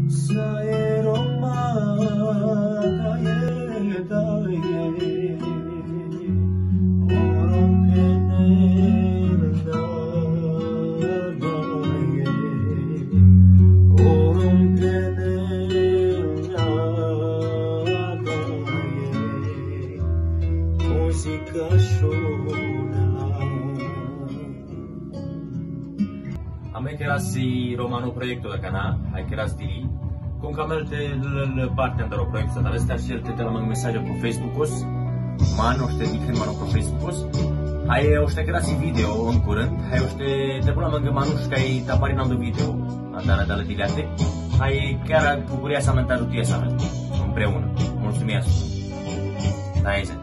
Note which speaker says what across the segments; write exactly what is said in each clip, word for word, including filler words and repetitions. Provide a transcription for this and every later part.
Speaker 1: A me che rassi romano proiecto da cana, hai che rassi di con camelte il partner dello proiecto, da resta scelte te la mang messaggio per Facebook-os, ma non ste di che mano per Facebook-os. Hai oște che rassi video în curând, hai oște te pula mang manuș kai taparinando video, andana dalla dilate. Hai chiar bucuria să mă ajutie să mă împreună. Mulțumesc. Hai zi.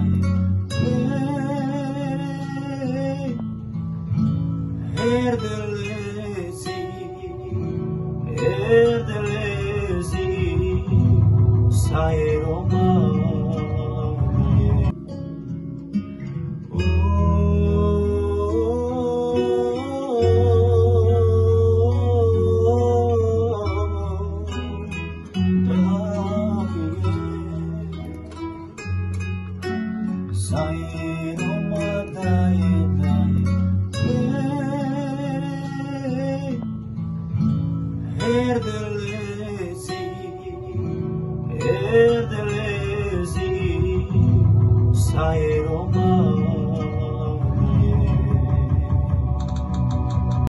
Speaker 2: Verde